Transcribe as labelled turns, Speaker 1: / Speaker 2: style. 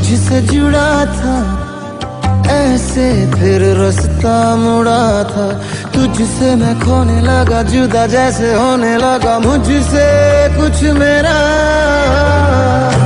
Speaker 1: तुझसे जुड़ा था, ऐसे फिर रास्ता मुड़ा था। तुझसे मैं खोने लगा, जुदा जैसे होने लगा मुझसे कुछ मेरा।